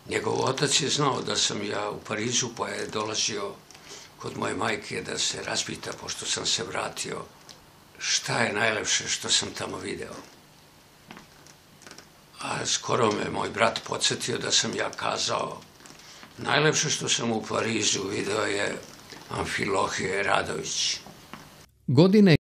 Njegov otac je znao da sam ja u Parizu, pa je dolazio kod moje majke da se raspita, pošto sam se vratio, šta je najlepše što sam tamo video. A skoro me moj brat podsjetio da sam ja kazao, najlepše što sam u Parizu video je Amfilohije Radović. Godine